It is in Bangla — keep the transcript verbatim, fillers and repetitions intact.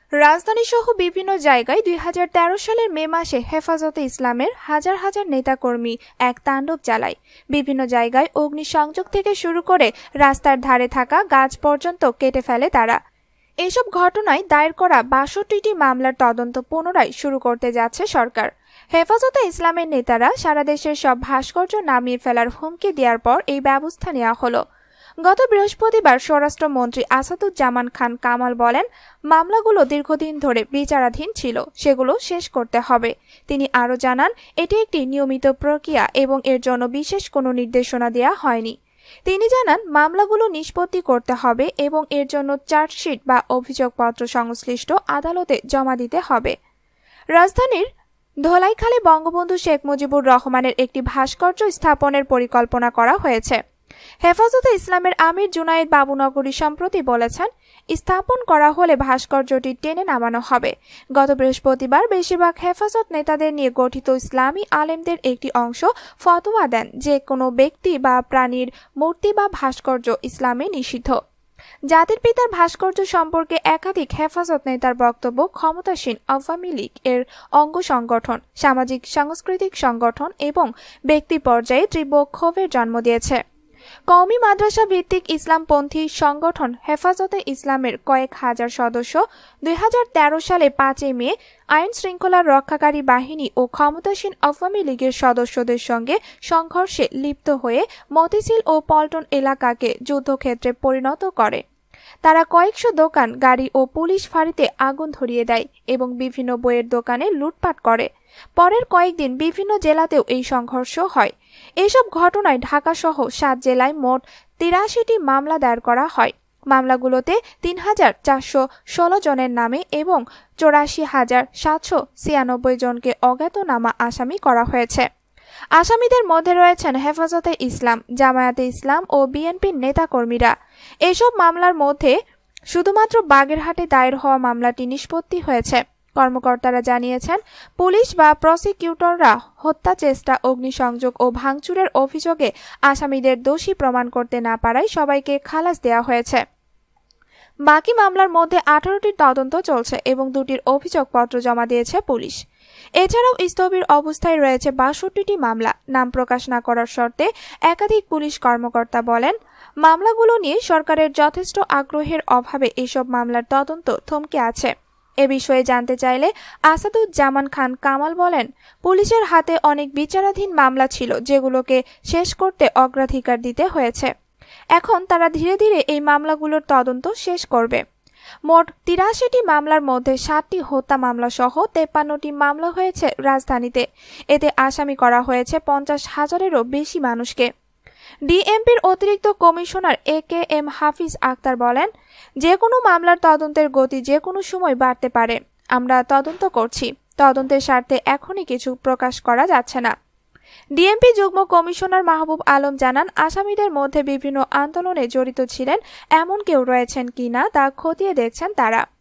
রাজধানী সহ বিভিন্ন জায়গায় দুই হাজার তেরো সালের মে মাসে হেফাজতে ইসলামের হাজার হাজার নেতাকর্মী এক তাণ্ডব চালায়। বিভিন্ন জায়গায় অগ্নিসংযোগ থেকে শুরু করে রাস্তার ধারে থাকা গাছ পর্যন্ত কেটে ফেলে তারা। এসব ঘটনায় দায়ের করা বাষট্টিটি মামলার তদন্ত পুনরায় শুরু করতে যাচ্ছে সরকার। হেফাজতে ইসলামের নেতারা সারা দেশের সব ভাস্কর্য নামিয়ে ফেলার হুমকি দেওয়ার পর এই ব্যবস্থা নেওয়া হলো। গত বৃহস্পতিবার স্বরাষ্ট্রমন্ত্রী আসাদুজ্জামান খান কামাল বলেন, মামলাগুলো দীর্ঘদিন ধরে বিচারাধীন ছিল, সেগুলো শেষ করতে হবে। তিনি আরও জানান, এটি একটি নিয়মিত প্রক্রিয়া এবং এর জন্য বিশেষ কোনো নির্দেশনা দেওয়া হয়নি। তিনি জানান, মামলাগুলো নিষ্পত্তি করতে হবে এবং এর জন্য চার্জশিট বা অভিযোগপত্র সংশ্লিষ্ট আদালতে জমা দিতে হবে। রাজধানীর ধলাইখালে বঙ্গবন্ধু শেখ মুজিবুর রহমানের একটি ভাস্কর্য স্থাপনের পরিকল্পনা করা হয়েছে। হেফাজতে ইসলামের আমির জুনায়েদ বাবুনগরী সম্প্রতি বলেছেন, স্থাপন করা হলে ভাস্কর্যটি টেনে নামানো হবে। গত বৃহস্পতিবার বেশিরভাগ হেফাজত নেতাদের নিয়ে গঠিত ইসলামী আলেমদের একটি অংশ ফতোয়া দেন যে কোনো ব্যক্তি বা প্রাণীর মূর্তি বা ভাস্কর্য ইসলামে নিষিদ্ধ। জাতির পিতার ভাস্কর্য সম্পর্কে একাধিক হেফাজত নেতার বক্তব্য ক্ষমতাসীন আওয়ামী লীগ এর অঙ্গ সংগঠন, সামাজিক সাংস্কৃতিক সংগঠন এবং ব্যক্তি পর্যায়ে তীব্র ক্ষোভের জন্ম দিয়েছে। কওমি মাদ্রাসা ভিত্তিক ইসলামপন্থী সংগঠন হেফাজতে ইসলামের কয়েক হাজার সদস্য দুই হাজার তেরো সালে পাঁচই মে আইন শৃঙ্খলা রক্ষাকারী বাহিনী ও ক্ষমতাসীন আওয়ামী লীগের সদস্যদের সঙ্গে সংঘর্ষে লিপ্ত হয়ে মতিঝিল ও পল্টন এলাকাকে যুদ্ধক্ষেত্রে পরিণত করে। তারা কয়েকশো দোকান, গাড়ি ও পুলিশ ফাঁড়িতে আগুন ধরিয়ে দেয় এবং বিভিন্ন বইয়ের দোকানে লুটপাট করে। পরের কয়েকদিন বিভিন্ন জেলাতেও এই সংঘর্ষ হয়। এসব ঘটনায় ঢাকাসহ সাত জেলায় মোট তিরাশিটি মামলা দায়ের করা হয়। মামলাগুলোতে তিন হাজার চারশো ষোলো জনের নামে এবং চৌরাশি হাজার সাতশো ছিয়ানব্বই জনকে অজ্ঞাতনামা আসামি করা হয়েছে। আসামিদের মধ্যে রয়েছেন হেফাজতে ইসলাম, জামায়াতে ইসলাম ও বিএনপির নেতাকর্মীরা। এসব মামলার মধ্যে শুধুমাত্র বাগেরহাটে দায়ের হওয়া মামলাটি নিষ্পত্তি হয়েছে। কর্মকর্তারা জানিয়েছেন, পুলিশ বা প্রসিকিউটররা হত্যা চেষ্টা, অগ্নিসংযোগ ও ভাঙচুরের অভিযোগে আসামিদের দোষী প্রমাণ করতে না পারায় সবাইকে খালাস দেওয়া হয়েছে। বাকি মামলার মধ্যে আঠারোটির তদন্ত চলছে এবং দুটির অভিযোগপত্র জমা দিয়েছে পুলিশ। এছাড়াও স্থবির অবস্থায় রয়েছে বাষট্টিটি মামলা। নাম প্রকাশ না করার শর্তে একাধিক পুলিশ কর্মকর্তা বলেন, মামলাগুলো নিয়ে সরকারের যথেষ্ট আগ্রহের অভাবে এসব মামলার তদন্ত থমকে আছে। এ বিষয়ে জানতে চাইলে আসাদুজ্জামান খান কামাল বলেন, পুলিশের হাতে অনেক বিচারাধীন মামলা ছিল, যেগুলোকে শেষ করতে অগ্রাধিকার দিতে হয়েছে। এখন তারা ধীরে ধীরে এই মামলাগুলোর তদন্ত শেষ করবে। মোট তিরাশিটি মামলার মধ্যে ষাটটি হত্যা মামলা সহ তেপ্পান্নটি মামলা হয়েছে রাজধানীতে। এতে আসামি করা হয়েছে পঞ্চাশ হাজারেরও বেশি মানুষকে। ডিএমপির অতিরিক্ত commissioner A K M Hafiz Akhtar বলেন, যে কোনো মামলার তদন্তের গতি যে কোনো সময় বাড়তে পারে। আমরা তদন্ত করছি, তদন্তের স্বার্থে এখনই কিছু প্রকাশ করা যাচ্ছে না। ডিএমপি যুগ্ম কমিশনার মাহবুব আলম জানান, আসামিদের মধ্যে বিভিন্ন আন্দোলনে জড়িত ছিলেন এমন কেউ রয়েছেন কিনা তা খতিয়ে দেখছেন তারা।